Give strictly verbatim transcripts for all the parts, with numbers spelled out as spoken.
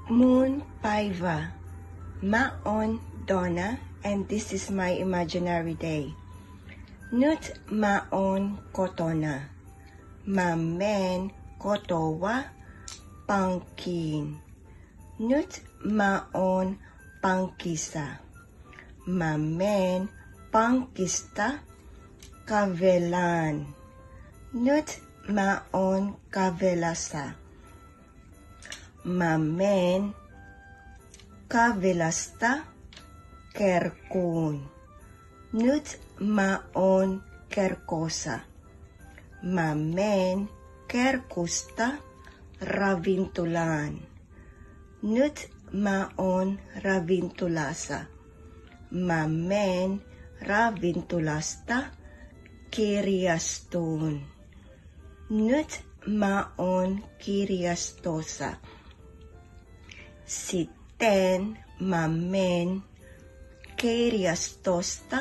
Moon Paiva. Ma on Donna, and this is my imaginary day. Nyt ma on kotona. Mä menen kotoa pankkiin. Nyt mä oon pankissa. Mä menen pankista kävelemään. Nyt mä oon kävelyssä. Mä menen kävelystä kirkkoon. Nyt mä oon kirkossa. Mä menen kirkosta ravintolaan. Nyt mä oon ravintolassa. Mä menen ravintolasta kirjastoon. Nyt mä oon kirjastossa. Sitten mä menen kirjastosta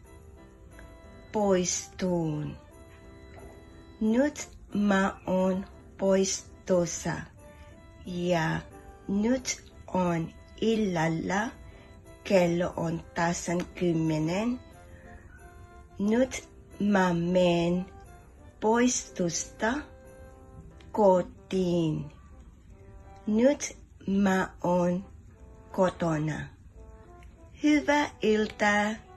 poistuun. Nyt mä oon poistossa ja nyt on illalla, kello on tasan kymmenen. Nyt mä menen poistosta kotiin. Nyt mä oon kotona. Hyvää iltaa.